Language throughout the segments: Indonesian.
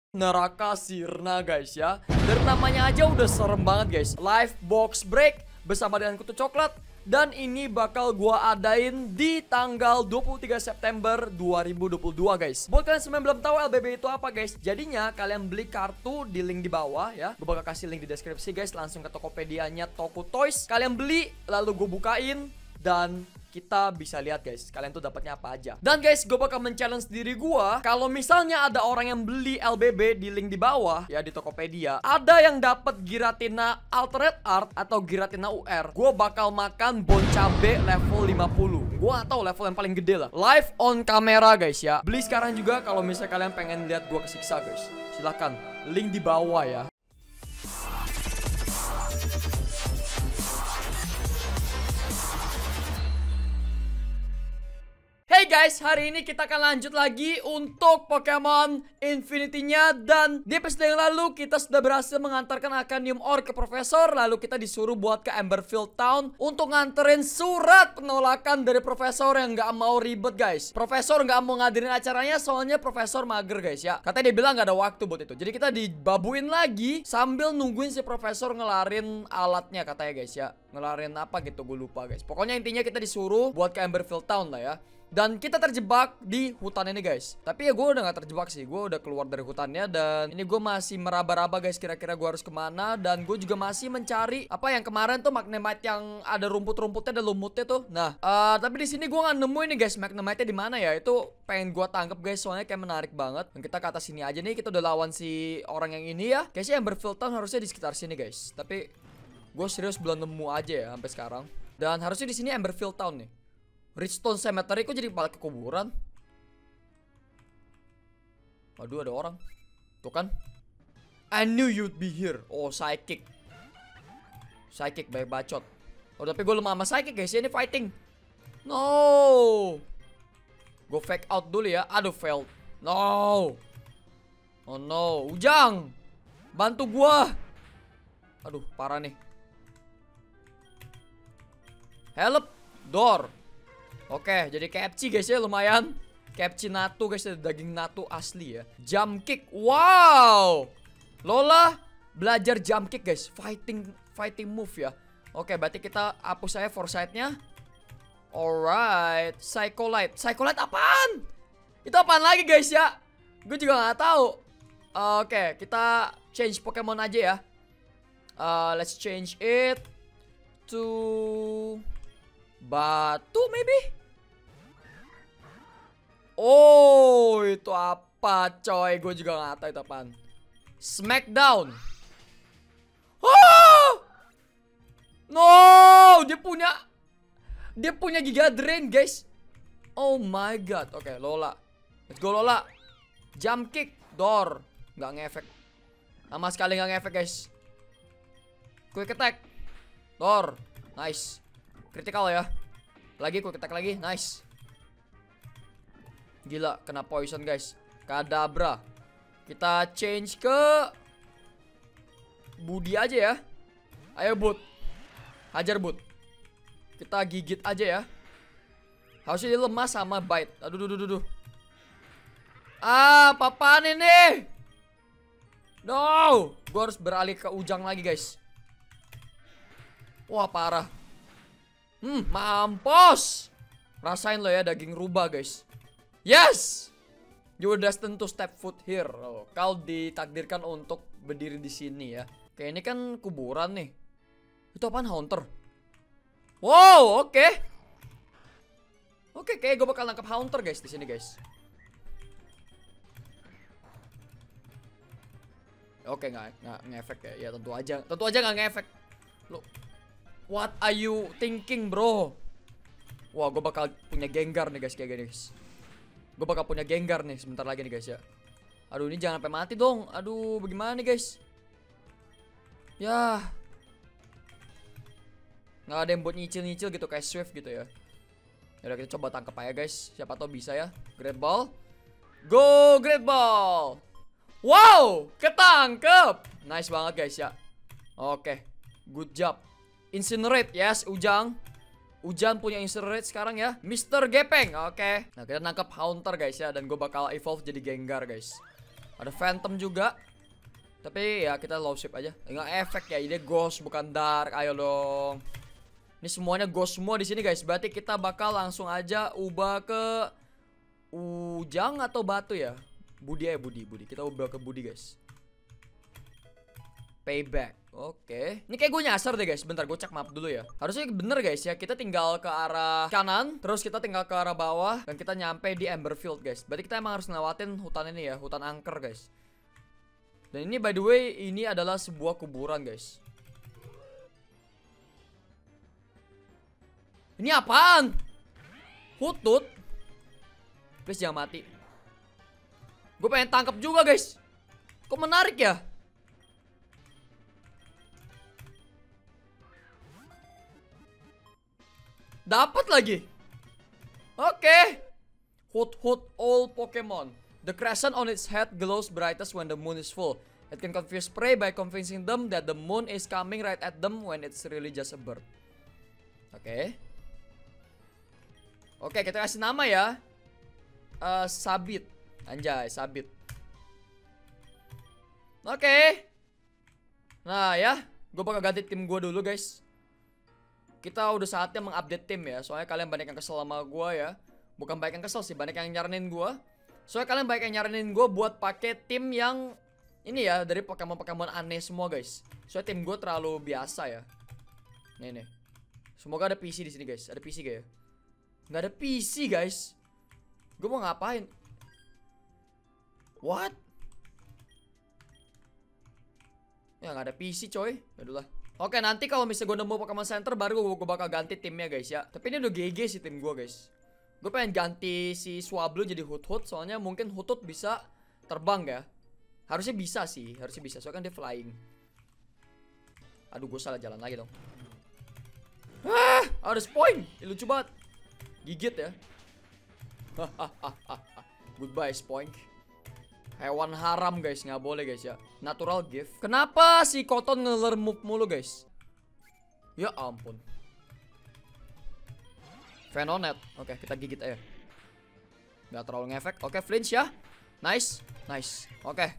Neraka Sirna guys ya. Dari namanya aja udah serem banget guys. Live box break bersama dengan kutu coklat. Dan ini bakal gua adain di tanggal 23 September 2022 guys. Buat kalian semua yang belum tahu LBB itu apa guys, jadinya kalian beli kartu di link di bawah ya. Gue bakal kasih link di deskripsi guys. Langsung ke Tokopedia-nya Toko Toys. Kalian beli, lalu gue bukain dan kita bisa lihat guys, kalian tuh dapatnya apa aja. Dan guys, gue bakal men-challenge diri gue. Kalau misalnya ada orang yang beli LBB di link di bawah ya di Tokopedia, ada yang dapat Giratina Alternate Art atau Giratina UR, gue bakal makan bon cabe level 50. Gue gak tahu level yang paling gede lah. Live on camera guys ya. Beli sekarang juga kalau misalnya kalian pengen lihat gue kesiksa guys. Silahkan, link di bawah ya. Hey guys, hari ini kita akan lanjut lagi untuk Pokemon Infinity-nya. Dan di episode yang lalu kita sudah berhasil mengantarkan Arcanium Ore ke Profesor. Lalu kita disuruh buat ke Emberfield Town untuk nganterin surat penolakan dari Profesor yang gak mau ribet guys. Profesor gak mau ngadirin acaranya soalnya Profesor mager guys ya. Katanya dia bilang gak ada waktu buat itu. Jadi kita dibabuin lagi sambil nungguin si Profesor ngelarin alatnya katanya guys ya. Ngelarin apa gitu gue lupa guys. Pokoknya intinya kita disuruh buat ke Emberfield Town lah ya. Dan kita terjebak di hutan ini guys. Tapi ya gue udah gak terjebak sih. Gue udah keluar dari hutannya. Dan ini gue masih meraba-raba guys, kira-kira gue harus kemana. Dan gue juga masih mencari apa yang kemarin tuh Magnemite yang ada rumput-rumputnya, ada lumutnya tuh. Nah tapi di sini gue gak nemu ini guys, Magnemite-nya di mana ya. Itu pengen gue tangkep guys, soalnya kayak menarik banget. Dan kita ke atas sini aja nih. Kita udah lawan si orang yang ini ya. Kayaknya Emberfield Town harusnya di sekitar sini guys. Tapi gue serius belum nemu aja ya sampai sekarang. Dan harusnya di sini Emberfield Town nih. Richstone Cemetery kok jadi balik ke kuburan? Waduh, ada orang. Tuh kan. I knew you'd be here. Oh, psychic. Psychic, baik bacot. Oh, tapi gue lemah sama psychic guys. Ini fighting. No. Gue fake out dulu ya. Aduh, failed. No. Oh no. Ujang, bantu gue. Aduh, parah nih. Help. Door. Oke, jadi KFC guys ya, lumayan. KFC Natu guys, daging Natu asli ya. Jump kick, wow. Lola belajar jump kick guys, fighting move ya. Oke, berarti kita hapus saya foresight-nya. Alright, Psycholite apaan? Itu apaan lagi guys ya? Gue juga nggak tahu. Oke, kita change Pokemon aja ya. Let's change it to batu maybe. Oh, itu apa coy? Gue juga gak tahu itu apaan. Smackdown. Oh! No, dia punya Giga Drain guys. Oh my god. Oke, Lola. Let's go Lola. Jump kick, door. Gak ngefek. Sama sekali gak ngefek guys. Quick attack, door. Nice. Critical ya. Lagi quick attack lagi, nice. Gila, kena poison guys. Kadabra. Kita change ke Budi aja ya. Ayo Bud, hajar Bud. Kita gigit aja ya. Harusnya dia lemah sama bite. Aduh. Ah, apaan ini? No. Gue harus beralih ke Ujang lagi guys. Wah, parah. Mampus. Rasain lo ya daging rubah guys. Yes, you were destined to step foot here. Oh, kau ditakdirkan untuk berdiri di sini ya. Kayak ini kan kuburan nih. Itu apaan, Haunter? Wow, oke. Oke, kayak gue bakal nangkap Haunter guys di sini guys. Oke, nggak ngefek ya. Ya tentu aja nggak ngefek. Lo, what are you thinking bro? Wah, gue bakal punya Gengar nih guys kayak gini guys. Gue bakal punya Gengar nih sebentar lagi nih guys ya. Aduh, ini jangan sampai mati dong. Aduh, bagaimana nih guys? Ya, nggak ada yang buat nyicil-nyicil gitu kayak Swift gitu ya. Yaudah, kita coba tangkap aja guys. Siapa tau bisa ya. Great Ball. Go Great Ball. Wow, ketangkep. Nice banget guys ya. Oke, good job. Incinerate, yes Ujang. Ujan punya Incinerate sekarang ya, Mr. Gepeng. Oke. Nah, kita nangkap Haunter guys ya. Dan gue bakal evolve jadi Gengar guys. Ada Phantom juga. Tapi ya kita low shape aja. Enggak efek ya, ini ghost bukan dark. Ayo dong. Ini semuanya ghost semua di sini guys. Berarti kita bakal langsung aja ubah ke Ujang atau Batu ya. Budi ya, Budi. Kita ubah ke Budi guys. Payback. Oke. Ini kayak gue nyasar deh guys. Bentar gue cek map dulu ya. Harusnya bener guys ya. Kita tinggal ke arah kanan, terus kita tinggal ke arah bawah, dan kita nyampe di Emberfield guys. Berarti kita emang harus ngelewatin hutan ini ya. Hutan angker guys. Dan ini by the way, ini adalah sebuah kuburan guys. Ini apaan? Hutut. Please jangan mati. Gue pengen tangkap juga guys. Kok menarik ya? Dapat lagi. Oke. Hut all Pokemon. The crescent on its head glows brightest when the moon is full. It can confuse prey by convincing them that the moon is coming right at them when it's really just a bird. Oke. Oke, kita kasih nama ya. Sabit. Anjay, Sabit. Oke. Nah ya, gue bakal ganti tim gue dulu guys. Kita udah saatnya mengupdate tim ya. Soalnya kalian banyak yang kesel sama gue ya. Bukan banyak yang kesel sih, banyak yang nyaranin gue. Soalnya kalian banyak yang nyaranin gue buat pakai tim yang ini ya, dari Pokemon-Pokemon aneh semua guys. Soalnya tim gue terlalu biasa ya. Nih. Semoga ada PC di sini guys. Ada PC gak ya? Nggak ada PC guys. Gue mau ngapain? What? Ya nggak ada PC coy. Yaudahlah. Oke, nanti kalau misalnya gue nemu Pokemon Center baru gue bakal ganti timnya guys ya. Tapi ini udah GG sih tim gue guys. Gue pengen ganti si Swablu jadi Hut-Hut. Soalnya mungkin Hut-Hut bisa terbang ya. Harusnya bisa sih. Harusnya bisa. Soalnya kan dia flying. Aduh, gue salah jalan lagi dong. Ada Spoink. Lucu banget. Gigit ya. Goodbye Spoink. Hewan haram guys. Nggak boleh guys ya. Natural gift. Kenapa si Cotton ngelermup mulu guys? Ya ampun. Venonet. Oke, kita gigit aja. Nggak terlalu ngefek. Oke, flinch ya. Nice. Oke.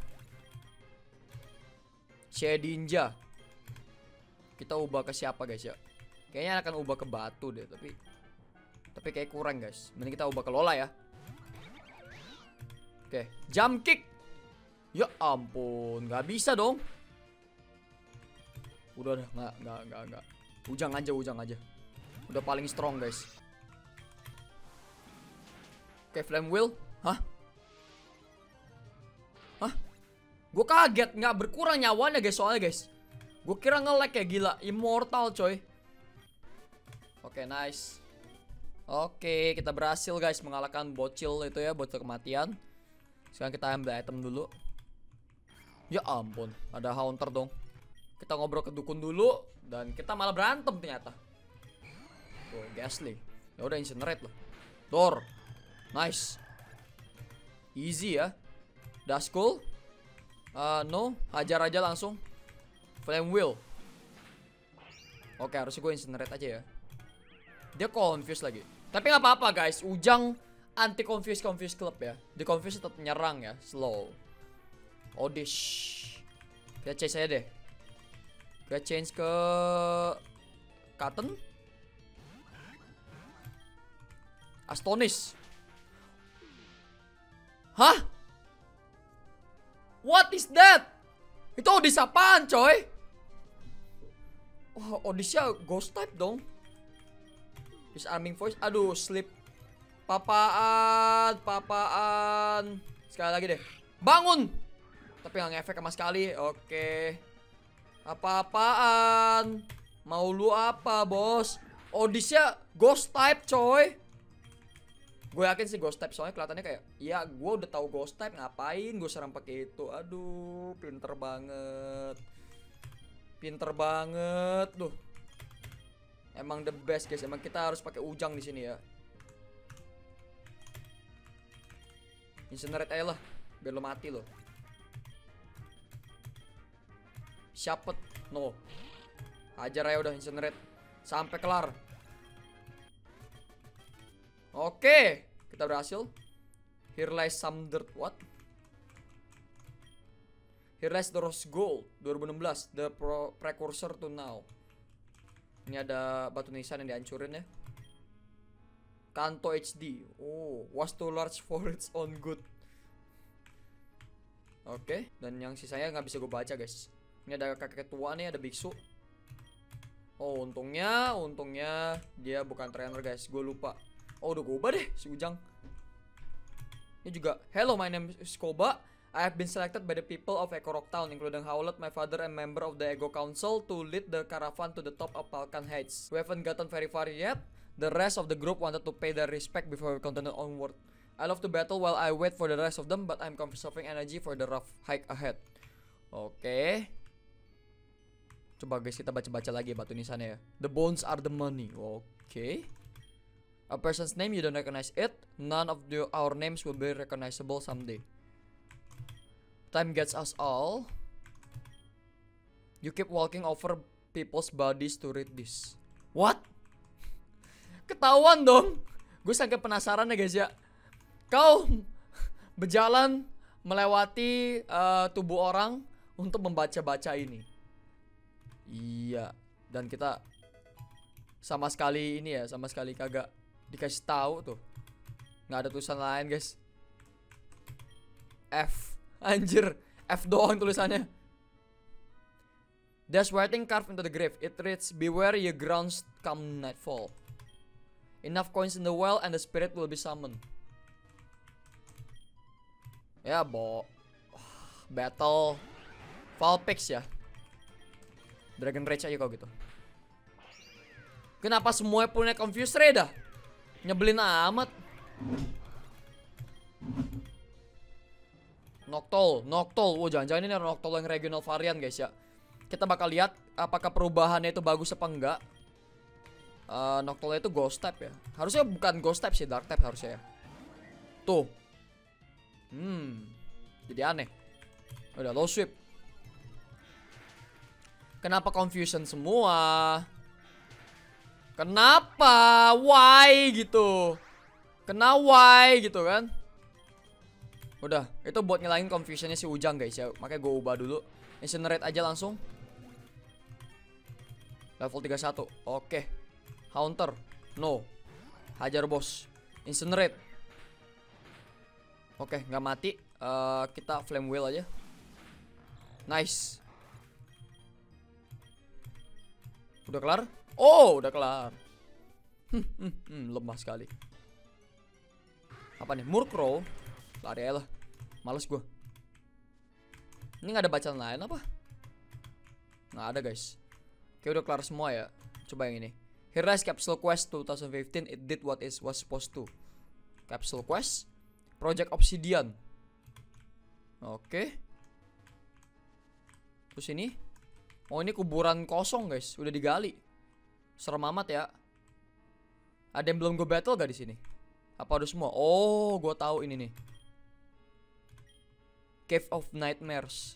Shedinja. Kita ubah ke siapa guys ya? Kayaknya akan ubah ke Batu deh. Tapi kayak kurang guys. Mending kita ubah ke Lola ya. Oke, jump kick. Ya ampun, nggak bisa dong. Udah, nggak. Ujang aja. Udah paling strong guys. Oke, Flame Wheel. Hah? Gue kaget, nggak berkurang nyawanya guys soalnya guys. Gue kira nge-lag ya, gila. Immortal coy. Oke, nice. Oke, kita berhasil guys mengalahkan bocil itu ya, bocil kematian. Sekarang kita ambil item dulu. Ya ampun, ada Haunter dong. Kita ngobrol ke dukun dulu dan kita malah berantem ternyata. Oh, Ghastly. Ya udah, incinerate loh. Door. Nice. Easy ya. Duskull. No, hajar aja langsung. Flame Wheel. Oke, harusnya gue incinerate aja ya. Dia confuse lagi. Tapi nggak apa-apa guys. Ujang anti confuse club ya. Di confuse tetap nyerang ya. Slow. Odish. Kita change aja deh. Kita change ke Cotton. Astonish. Hah? What is that? Itu Odish apaan coy? Oh, Odishnya ghost type dong. Disarming voice. Aduh, sleep. Papaan. Sekali lagi deh. Bangun. Tapi gak ngefek sama sekali. Oke. Apa-apaan? Mau lu apa bos? Odishnya ghost type coy. Gue yakin sih ghost type, soalnya kelihatannya kayak, ya gue udah tahu ghost type, ngapain gue serang pakai itu. Aduh, pinter banget tuh. Emang the best guys. Emang kita harus pakai Ujang di sini ya. Incinerate aja lah, biar lo mati lo. Siapet, no. Hajar aja udah, incinerate sampai kelar. Oke, kita berhasil. Here lies some dirt. What? Here lies the Rose Gold 2016, the precursor to now. Ini ada batu nisan yang dihancurin ya. Kanto HD. Oh, was too large for its own good. Oke, dan yang sisanya nggak bisa gue baca guys. Ini ada kakek tua nih, ada biksu. Oh, untungnya dia bukan trainer guys, gue lupa. Oh, udah gue ubah deh si Ujang. Ini juga, hello, my name is Koba. I have been selected by the people of Echo Rock Town, including Howlett, my father, and member of the Ego Council, to lead the caravan to the top of Balkan Heights. We haven't gotten very far yet. The rest of the group wanted to pay their respect before we continue onward. I love to battle while I wait for the rest of them, but I'm conserving energy for the rough hike ahead. Oke. Coba guys, kita baca-baca lagi batu nisannya ya. The bones are the money. Oke. A person's name, you don't recognize it. None of our names will be recognizable someday. Time gets us all. You keep walking over people's bodies to read this. What? Ketahuan dong. Gue sangat penasaran ya guys ya. Kau berjalan melewati tubuh orang untuk membaca-baca ini. Iya. Dan kita sama sekali ini ya, sama sekali kagak dikasih tahu tuh. Nggak ada tulisan lain guys. F. Anjir, F doang tulisannya. There's writing carved into the grave. It reads, beware ye grounds come nightfall. Enough coins in the well and the spirit will be summoned. Ya, battle Valpix ya. Dragon Rage aja kok gitu. Kenapa semuanya punya Confuse Ray dah? Nyebelin amat. Noctol. Oh, jangan-jangan ini Noctol yang regional varian guys ya. Kita bakal lihat apakah perubahannya itu bagus apa enggak. Noctolnya itu ghost type ya. Harusnya bukan ghost type sih, dark type harusnya ya. Tuh. Jadi aneh. Udah low sweep. Kenapa confusion semua? Kenapa? Why gitu? Kenapa why gitu kan? Udah, itu buat ngilangin confusionnya si Ujang guys ya. Makanya gue ubah dulu. Incinerate aja langsung. Level 31. Oke. Haunter. No. Hajar bos. Incinerate. Oke, nggak mati. Kita flame wheel aja. Nice. Udah kelar? Oh, udah kelar. Lemah sekali. Apa nih? Murkrow. Lari aja lah. Males gue. Ini gak ada bacaan lain apa? Nggak ada guys. Oke, udah kelar semua ya. Coba yang ini. Here lies Capsule Quest 2015. It did what it was supposed to. Capsule Quest. Project Obsidian. Oke. Terus ini. Oh, ini kuburan kosong guys. Udah digali. Serem amat ya. Ada yang belum gue battle gak di sini? Apa udah semua? Oh, gue tahu ini nih. Cave of Nightmares.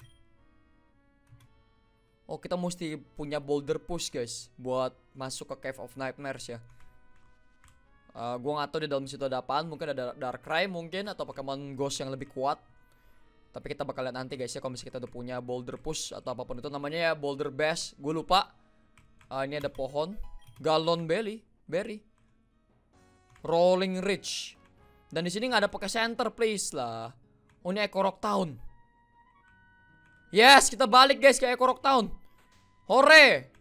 Oh, kita mesti punya boulder push guys buat masuk ke Cave of Nightmares ya. Gue gak tahu di dalam situ ada apaan. Mungkin ada Darkrai mungkin, atau Pokemon Ghost yang lebih kuat. Tapi kita bakal lihat nanti guys ya, kalau misalnya kita udah punya boulder push atau apapun itu namanya ya, boulder bash. Gue lupa. Ini ada pohon. Galon berry. Rolling Ridge. Dan di sini nggak ada Poké Center, please lah. Oh, ini Echo Rock Town. Yes, kita balik guys ke Echo Rock Town. Hore.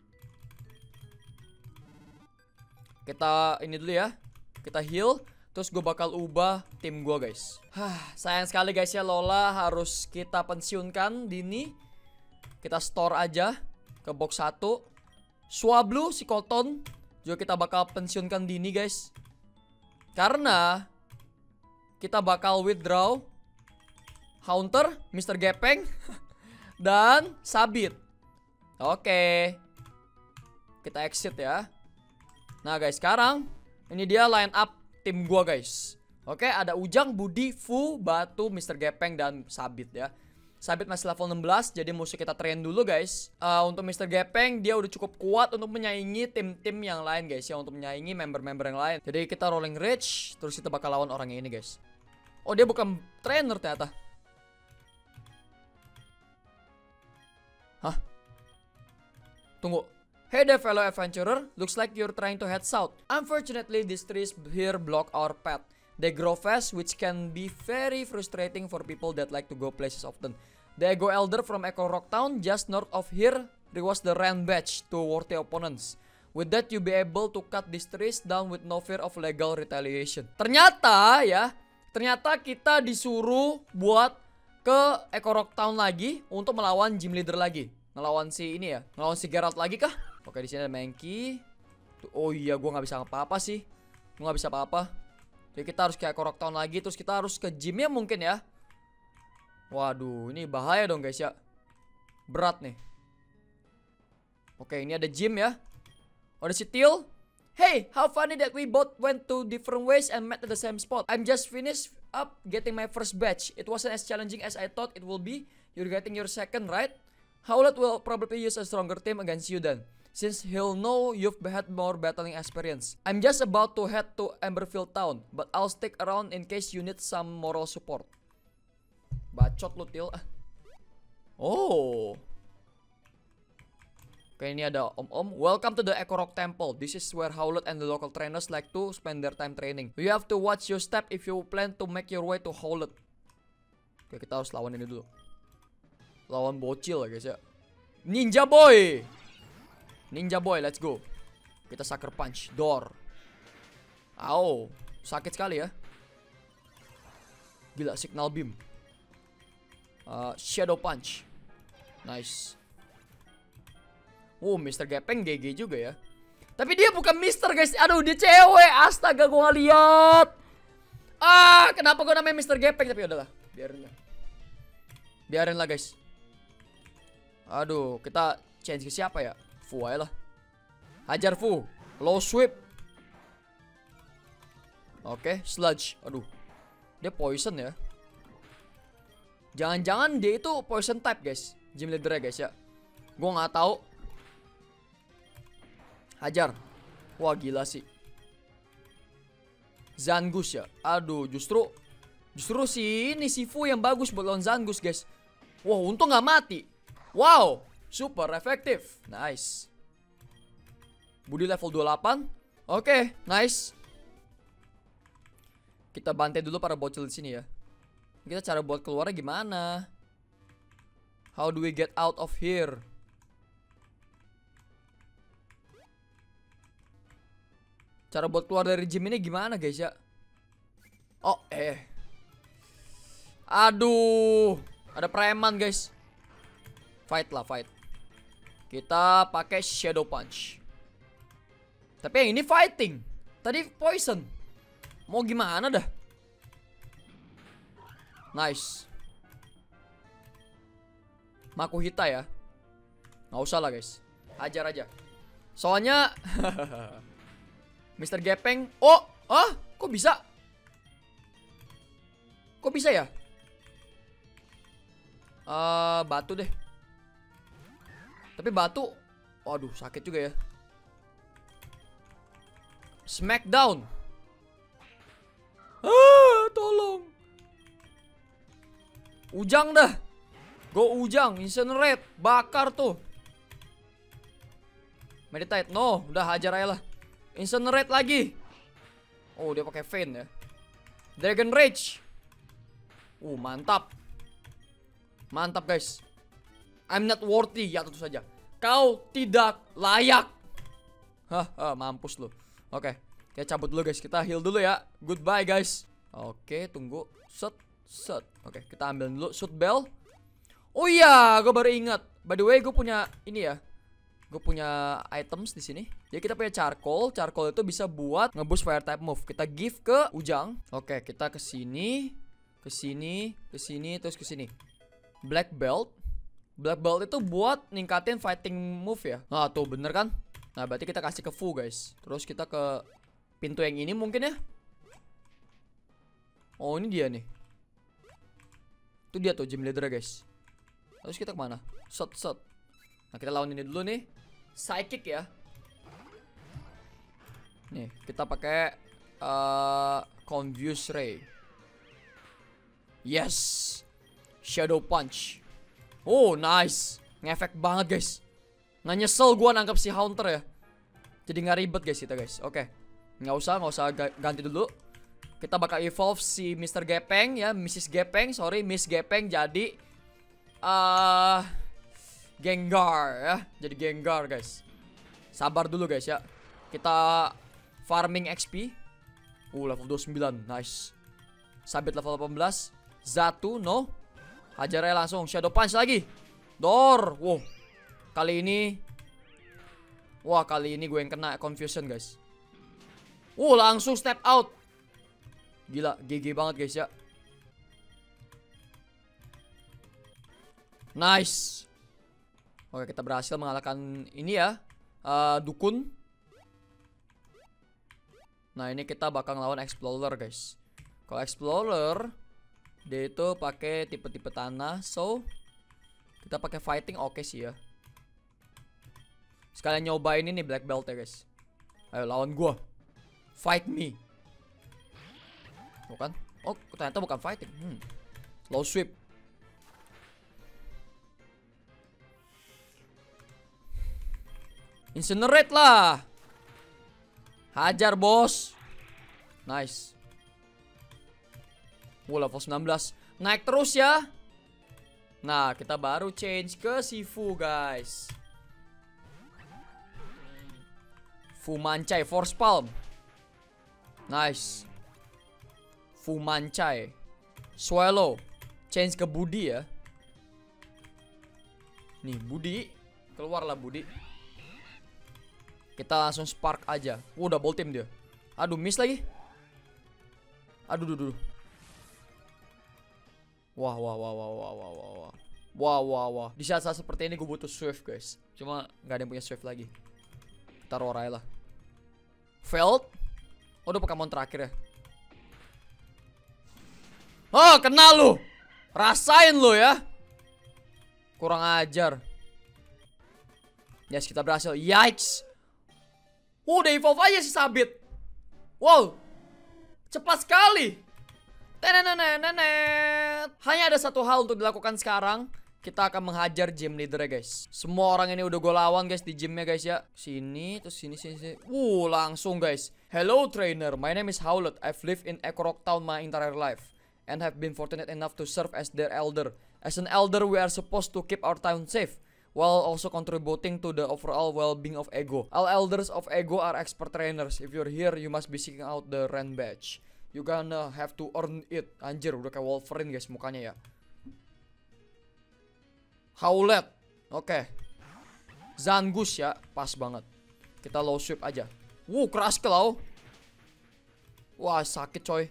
Kita ini dulu ya. Kita heal. Terus gue bakal ubah tim gue guys. Sayang sekali guys ya, Lola harus kita pensiunkan dini. Kita store aja ke box 1. Swablu si Cotton juga kita bakal pensiunkan dini guys. Karena kita bakal withdraw Haunter, Mr. Gepeng dan Sabit. Oke. Kita exit ya. Nah guys, sekarang ini dia line up tim gua guys. Oke, ada Ujang, Budi, Fu, Batu, Mr. Gepeng, dan Sabit ya. Sabit masih level 16, jadi musuh kita train dulu guys. Untuk Mr. Gepeng, dia udah cukup kuat untuk menyaingi tim-tim yang lain guys ya. Untuk menyaingi member-member yang lain. Jadi kita rolling rage, terus kita bakal lawan orang ini guys. Oh, dia bukan trainer ternyata. Tunggu. Hey there fellow adventurer, looks like you're trying to head south. Unfortunately, these trees here block our path. They grow fast, which can be very frustrating for people that like to go places often. The Ego Elder from Echo Rock Town, just north of here, rewards the Ram Badge to worthy opponents. With that, you'll be able to cut these trees down with no fear of legal retaliation. Ternyata kita disuruh buat ke Echo Rock Town lagi untuk melawan gym leader lagi. Ngelawan si ini ya, ngelawan si Geralt lagi kah? Oke, di sini ada Mankey. Oh iya, gua nggak bisa apa-apa sih. Gua nggak bisa apa-apa. Jadi kita harus ke Echo Rock Town lagi, terus kita harus ke gymnya mungkin ya. Waduh, ini bahaya dong guys ya. Berat nih. Oke, ini ada gym ya. Oh, ada si Teal. Hey, how funny that we both went to different ways and met at the same spot. I'm just finished up getting my first badge. It wasn't as challenging as I thought it will be. You're getting your second, right? Howlett will probably use a stronger team against you then, since he'll know you've had more battling experience. I'm just about to head to Emberfield Town, but I'll stick around in case you need some moral support. Bacot lu, Teal. Oh. Oke, ini ada Om-Om. Welcome to the Echo Rock Temple. This is where Howlett and the local trainers like to spend their time training. You have to watch your step if you plan to make your way to Howlett. Oke, kita harus lawan ini dulu. Lawan bocil ya guys ya. Ninja Boy. Ninja Boy, let's go. Kita sucker punch. Door. Au, sakit sekali ya. Gila, signal beam. Shadow punch. Nice. Oh, Mr. Gepeng GG juga ya. Tapi dia bukan Mr. guys. Aduh, dia cewek. Astaga, gua gak lihat. Kenapa gua namanya Mr. Gepeng? Tapi udahlah, biarin lah. Biarin lah guys. Aduh, kita change ke siapa ya? Fu aja lah. Hajar Fu. Low sweep. Oke, sludge. Aduh, dia poison ya. Jangan-jangan dia itu poison type guys. Gym leader guys ya. Gua nggak tahu. Hajar. Wah, gila sih. Zangus ya. Aduh, justru si ini si Fu yang bagus buat lawan Zangus guys. Wah, untung nggak mati. Wow, super efektif. Nice. Budi level 28. Oke, nice. Kita bantai dulu para bocil di sini ya. Kita cara buat keluarnya gimana? How do we get out of here? Cara buat keluar dari gym ini gimana guys ya? Oh, aduh, ada preman guys. Fight lah, fight. Kita pakai Shadow Punch. Tapi yang ini fighting. Tadi poison. Mau gimana dah? Nice. Makuhita ya. Nggak usah lah guys. Hajar aja. Soalnya Mr. Gepeng. Kok bisa? Kok bisa ya? Batu deh. Tapi batu, waduh sakit juga ya. Smackdown. Tolong. Ujang dah. Go Ujang, incinerate, bakar tuh. Meditate, no, udah hajar aja lah. Incinerate lagi. Oh, dia pakai Feint ya. Dragon Rage. Mantap. Mantap guys. I'm not worthy. Ya tentu saja. Kau tidak layak. Mampus lu. Oke, kita cabut dulu guys. Kita heal dulu ya. Goodbye guys. Oke, tunggu. Set. Oke, kita ambil dulu shoot bell. Oh iya, gue baru ingat. By the way, gue punya ini ya. Gue punya items di sini. Jadi kita punya charcoal. Charcoal itu bisa buat ngeboost fire type move. Kita give ke Ujang. Oke, kita ke sini, terus ke sini. Black belt. Black belt itu buat ningkatin fighting move ya. Nah tuh bener kan. Nah berarti kita kasih ke Fu guys. Terus kita ke pintu yang ini mungkin ya. Oh ini dia nih. Itu dia tuh gym leader guys. Terus kita kemana? Set. Nah kita lawan ini dulu nih. Psychic ya. Nih kita pakai Confuse Ray. Yes. Shadow Punch. Oh nice. Ngefek banget guys. Nggak nyesel gue nangkep si Haunter ya. Jadi nggak ribet guys kita guys. Oke. Nggak usah ganti dulu. Kita bakal evolve si Mr. Gepeng ya, Mrs. Gepeng, sorry, Miss Gepeng jadi Gengar ya. Jadi Gengar guys. Sabar dulu guys ya. Kita farming XP. Level 29, nice. Sabit level 18. Zatu, no. Hajar aja langsung, Shadow Punch lagi. Dor, wow. Kali ini gue yang kena confusion guys. Langsung step out. Gila, GG banget guys ya. Nice. Oke, kita berhasil mengalahkan ini ya, Dukun. Nah, ini kita bakal ngelawan Explorer guys. Kalau Explorer, dia itu pakai tipe-tipe tanah, so kita pakai fighting oke sih ya. Sekalian nyobain ini black belt ya guys. Ayo lawan gua. Fight me. Bukan? Oh, ternyata bukan fighting. Low sweep. Incinerate lah. Hajar bos. Nice. Level 19. Naik terus ya. Nah, kita baru change ke Sifu guys. Fu Mancai, Force Palm. Nice. Fu Mancai. Swallow. Change ke Budi ya. Nih, Budi. Keluarlah Budi. Kita langsung spark aja. Double team dia. Aduh, miss lagi. Aduh. Wah. Di saat-saat seperti ini gue butuh Swift guys. Cuma nggak ada yang punya Swift lagi. Kita rorai lah. Failed. Udah Pokemon terakhir ya. Kena lu. Rasain lu ya. Kurang ajar. Yes, kita berhasil. Yikes. Udah evolve aja si Sabit. Wow. Cepat sekali. Hanya ada satu hal untuk dilakukan sekarang. Kita akan menghajar gym leader ya guys. Semua orang ini udah gue lawan guys di gymnya guys ya. Sini, terus sini. Langsung guys. Hello trainer, my name is Howlet. I've lived in Echo Rock Town my entire life and have been fortunate enough to serve as their elder. As an elder, we are supposed to keep our town safe while also contributing to the overall well-being of Ego. All elders of Ego are expert trainers. If you're here, you must be seeking out the Ren badge. You gonna have to earn it. Anjir, udah kayak Wolverine guys mukanya ya. Howlet. Oke. Zangus ya, pas banget. Kita low sweep aja. Keras kalau. Wah, sakit coy.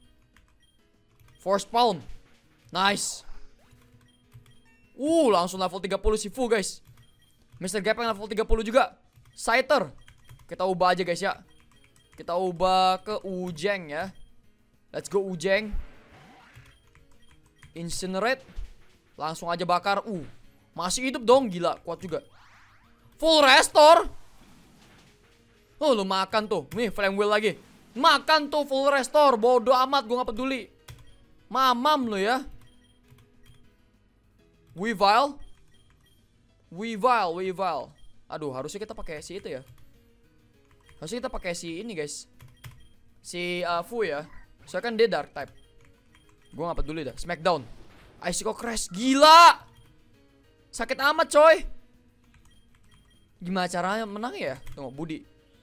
Force Palm. Nice. Langsung level 30 si Fu guys. Mr. Gepeng level 30 juga. Scyther. Kita ubah aja guys ya. Kita ubah ke Ujeng ya. Let's go Ujeng. Incinerate. Langsung aja bakar. Masih hidup dong, gila, kuat juga. Full restore. Lu makan tuh. Nih, flame wheel lagi. Makan tuh full restore. Bodoh amat, gue gak peduli. Mamam lu ya. Weavile. Aduh, harusnya kita pakai si itu ya. Harusnya kita pakai si ini guys. Si Fu ya. Soalnya kan dia dark type. Gue gak peduli dah. Smackdown. Icicle Crash. Gila. Sakit amat coy. Gimana caranya menang ya? Tunggu, Budi.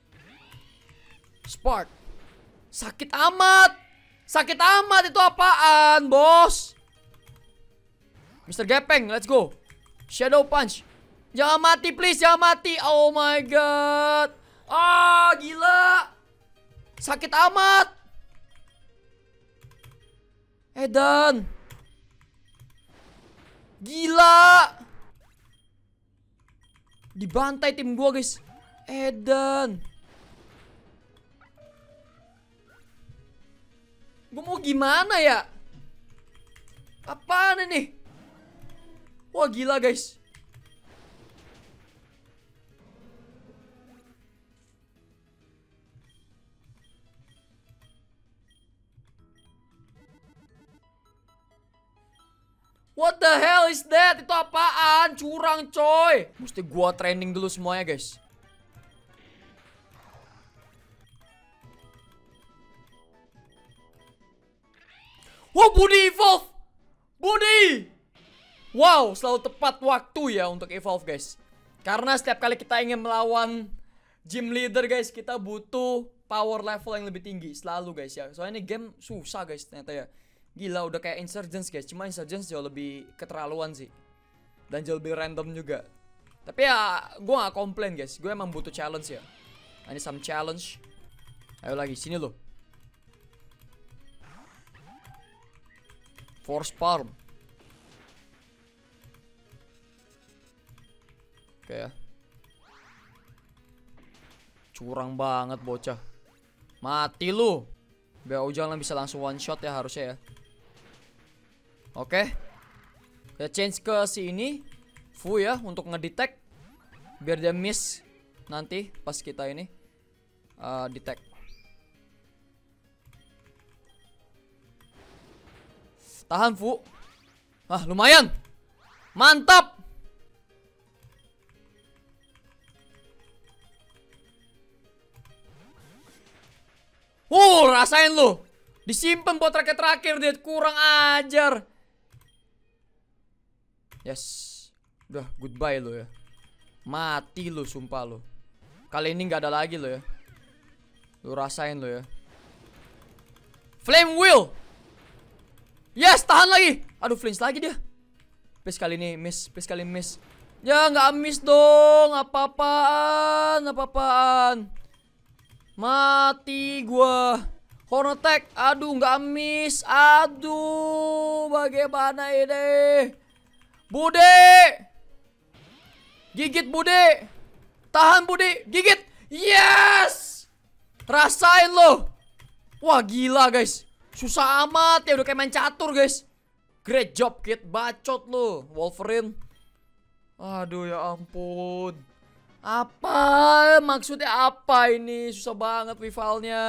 Spark. Sakit amat. Sakit amat itu apaan bos? Mr. Gepeng, let's go. Shadow Punch. Jangan mati please, jangan mati. Oh my god. Gila. Sakit amat. Edan. Gila. Dibantai tim gua guys. Edan. Gua mau gimana ya? Apaan ini? Wah gila guys. What the hell is that? Itu apaan? Curang coy. Mesti gua training dulu semuanya guys. Wow, Budi evolve. Budi. Wow, selalu tepat waktu ya untuk evolve guys. Karena setiap kali kita ingin melawan gym leader guys, kita butuh power level yang lebih tinggi. Selalu guys ya. Soalnya ini game susah guys ternyata ya. Gila, udah kayak Insurgents guys. Cuma Insurgents jauh lebih keterlaluan sih. Dan jauh lebih random juga. Tapi ya gue gak komplain guys. Gue emang butuh challenge ya. Ini some challenge. Ayo lagi, sini loh. Force Palm. Oke ya. Curang banget bocah. Mati lu. BO jangan bisa langsung one shot ya harusnya ya. Oke. Kita change ke sini. Fu ya untuk ngedetect. Biar dia miss nanti pas kita ini detect. Tahan Fu. Ah lumayan. Mantap. Rasain lu. Disimpan buat terakhir-terakhir dia, kurang ajar. Yes. Udah goodbye lu ya. Mati lu sumpah lu. Kali ini nggak ada lagi lu ya. Lu rasain lu ya. Flame Wheel. Yes, tahan lagi. Aduh, flinch lagi dia. Please kali ini miss, please kali miss. Ya nggak miss dong. Apa-apaan, apa-apaan. Mati gua. Horn attack. Aduh nggak miss. Aduh bagaimana ini. Bude. Gigit Bude. Tahan Bude. Gigit. Yes. Rasain lo. Wah gila guys. Susah amat ya, udah kayak main catur guys. Great job kid. Bacot lo Wolverine. Aduh ya ampun. Apa? Maksudnya apa ini? Susah banget rivalnya.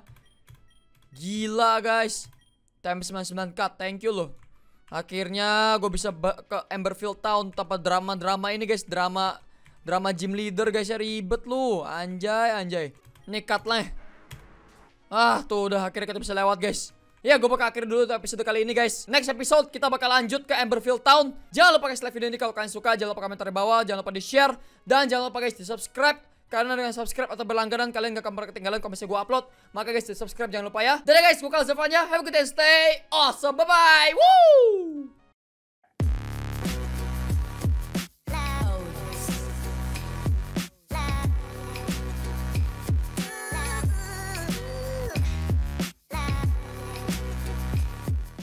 Gila guys. Time 99k. Thank you loh. Akhirnya gue bisa ke Emberfield Town tanpa drama-drama ini guys. Drama gym leader guys ya. Ribet lu. Anjay anjay. Nekat lah. Ah tuh udah akhirnya kita bisa lewat guys. Ya gue bakal akhir dulu episode kali ini guys. Next episode kita bakal lanjut ke Emberfield Town. Jangan lupa guys like video ini kalau kalian suka. Jangan lupa komentar di bawah. Jangan lupa di share. Dan jangan lupa guys di subscribe. Karena dengan subscribe atau berlangganan kalian gak akan pernah ketinggalan kalau misalnya gue upload. Maka guys di subscribe jangan lupa ya. Dadah guys, gue Kalzavanya. Have a good day, stay awesome, bye bye. Woo!